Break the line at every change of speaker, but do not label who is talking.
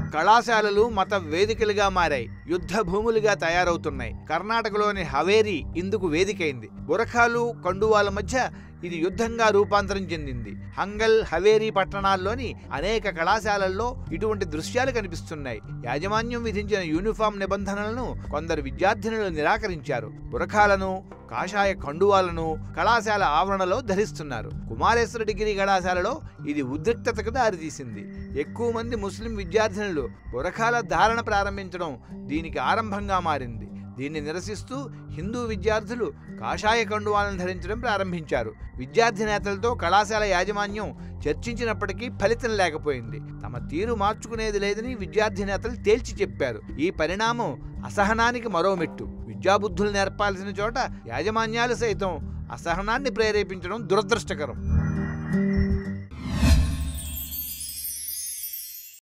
కళాశాలలు మత వేదికలుగా మారాయి, యుద్ధ భూములుగా తయారవుతున్నాయి. కర్ణాటకలోని హవేరి ఇందుకు వేదికైంది. బురఖాలు, కండువాల మధ్య ఇది యుద్ధంగా రూపాంతరం చెందింది. హంగల్, హవేరీ పట్టణాల్లోని అనేక కళాశాలల్లో ఇటువంటి దృశ్యాలు కనిపిస్తున్నాయి. యాజమాన్యం విధించిన యూనిఫామ్ నిబంధనలను కొందరు విద్యార్థినులు నిరాకరించారు. బురఖాలను, కాషాయ కండువాలను కళాశాల ఆవరణలో ధరిస్తున్నారు. కుమారేశ్వర డిగ్రీ కళాశాలలో ఇది ఉద్రిక్తతకు దారితీసింది. ఎక్కువ మంది ముస్లిం విద్యార్థినులు బురఖాల ధారణ ప్రారంభించడం దీనికి ఆరంభంగా మారింది. దీన్ని నిరసిస్తూ హిందూ విద్యార్థులు కాషాయ కండువాలను ధరించడం ప్రారంభించారు. విద్యార్థి నేతలతో కళాశాల యాజమాన్యం చర్చించినప్పటికీ ఫలితం లేకపోయింది. తమ తీరు మార్చుకునేది లేదని విద్యార్థి నేతలు తేల్చి చెప్పారు. ఈ పరిణామం అసహనానికి మరో మెట్టు. విద్యాబుద్ధులు నేర్పాల్సిన చోట యాజమాన్యాలు సైతం అసహనాన్ని ప్రేరేపించడం దురదృష్టకరం.